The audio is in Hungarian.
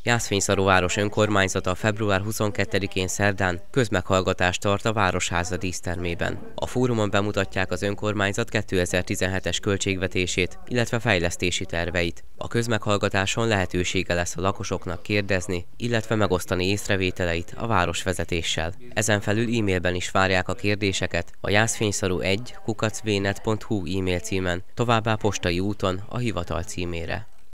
Jászfényszarúváros önkormányzata február 22-én szerdán közmeghallgatást tart a Városháza dísztermében. A fórumon bemutatják az önkormányzat 2017-es költségvetését, illetve fejlesztési terveit. A közmeghallgatáson lehetősége lesz a lakosoknak kérdezni, illetve megosztani észrevételeit a városvezetéssel. Ezen felül e-mailben is várják a kérdéseket a jászfényszaru1@vnet.hu e-mail címen, továbbá postai úton a hivatal címére.